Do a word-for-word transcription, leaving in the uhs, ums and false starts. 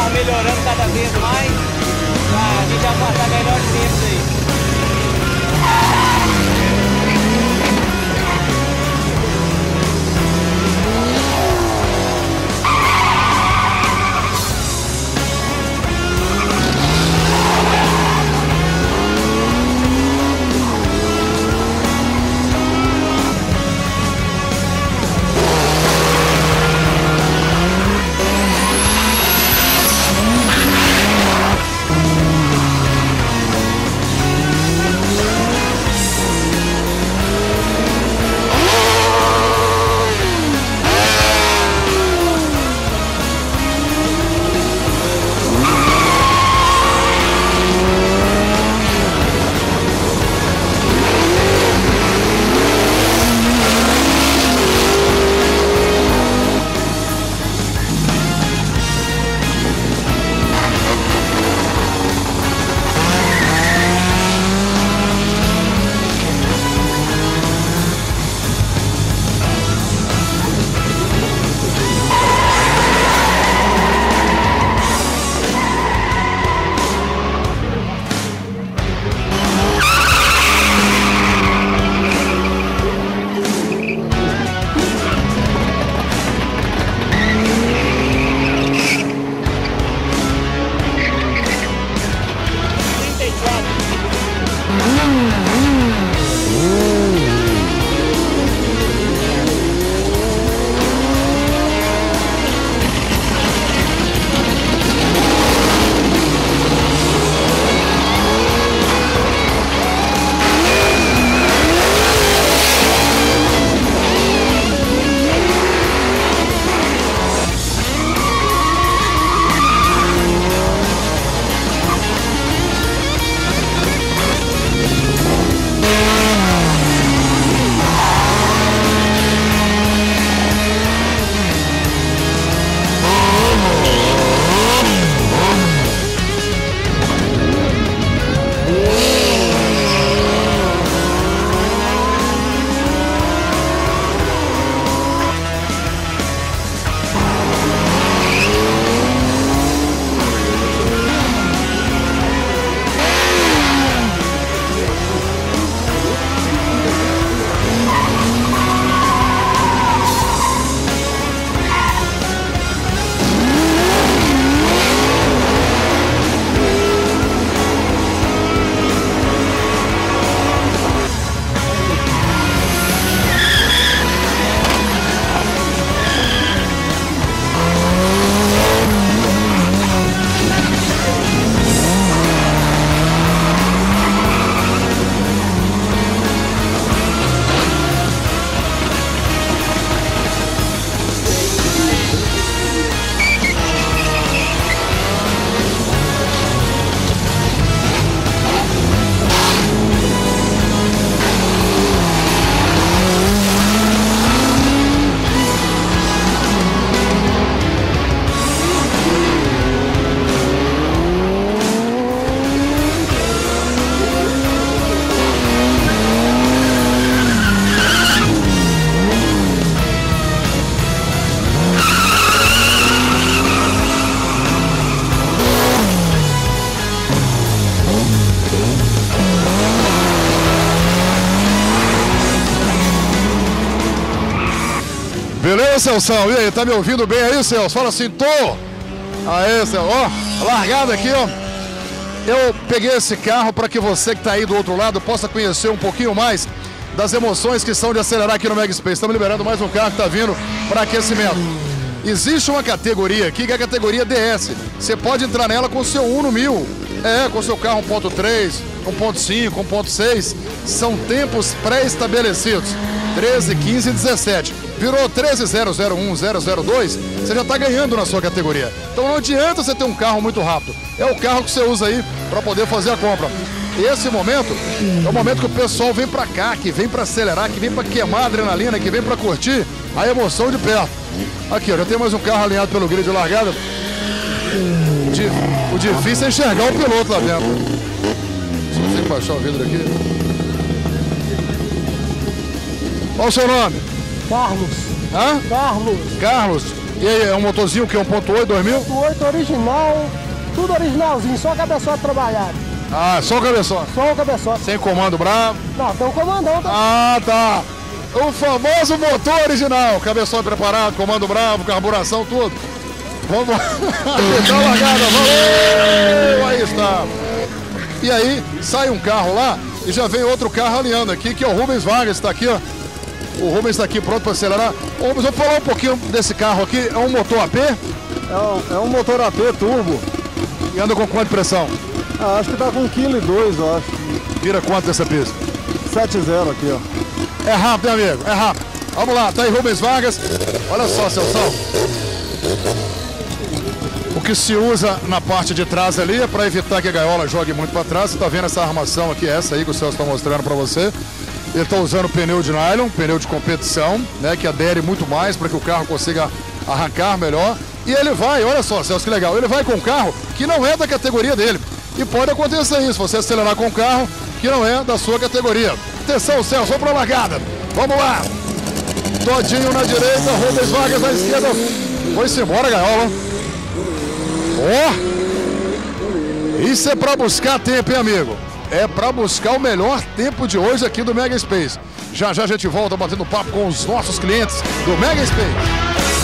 carro melhorando cada vez mais, pra gente aguardar melhores tempos aí. Beleza, Celso? E aí, tá me ouvindo bem aí, Celso? Fala assim, tô! Aê, Celso, ó, largada aqui, ó. Eu peguei esse carro para que você que tá aí do outro lado possa conhecer um pouquinho mais das emoções que são de acelerar aqui no Mega Space. Estamos liberando mais um carro que tá vindo para aquecimento. Existe uma categoria aqui que é a categoria D S. Você pode entrar nela com o seu Uno mil. É, com o seu carro um ponto três, um ponto cinco, um ponto seis. São tempos pré-estabelecidos. treze, quinze e dezessete. Virou treze zero zero um zero zero dois, você já está ganhando na sua categoria. Então não adianta você ter um carro muito rápido. É o carro que você usa aí para poder fazer a compra. Esse momento é o momento que o pessoal vem para cá, que vem para acelerar, que vem para queimar a adrenalina, que vem para curtir a emoção de perto. Aqui, ó, já tem mais um carro alinhado pelo grid de largada. O difícil é enxergar o piloto lá dentro. Só tem que baixar o vidro aqui. Qual o seu nome? Carlos. Hã? Carlos. Carlos. E aí, é um motorzinho que é um ponto oito, dois mil? um ponto oito original, tudo originalzinho, só cabeçote trabalhado. Ah, só o cabeçote? Só o cabeçote. Sem comando bravo? Não, tem um comandão. Tá? Ah, tá. O famoso motor original, cabeçote preparado, comando bravo, carburação, tudo. Vamos lá. Dá uma largada, valeu! Aí está. E aí, sai um carro lá e já vem outro carro alinhando aqui, que é o Rubens Vargas, está aqui, ó. O Rubens está aqui pronto para acelerar. Ô, Rubens, vamos falar um pouquinho desse carro aqui. É um motor A P? É um, é um motor A P turbo. E anda com quanto pressão? Ah, acho que tá com um vírgula dois quilos, eu acho. Vira quanto dessa pista? sete zero aqui, ó. É rápido, meu amigo, é rápido. Vamos lá, tá aí Rubens Vargas. Olha só, Celso. O que se usa na parte de trás ali é para evitar que a gaiola jogue muito para trás. Você tá vendo essa armação aqui, essa aí que o Celso está mostrando para você. Ele está usando pneu de nylon, pneu de competição, né, que adere muito mais para que o carro consiga arrancar melhor. E ele vai, olha só, Celso, que legal, ele vai com um carro que não é da categoria dele. E pode acontecer isso, você acelerar com um carro que não é da sua categoria. Atenção, Celso, vamos para a largada. Vamos lá. Todinho na direita, Rubens Vargas na esquerda. Foi-se embora, gaiola. Ó! Oh, isso é para buscar tempo, hein, amigo? É para buscar o melhor tempo de hoje aqui do Mega Space. Já já a gente volta batendo papo com os nossos clientes do Mega Space.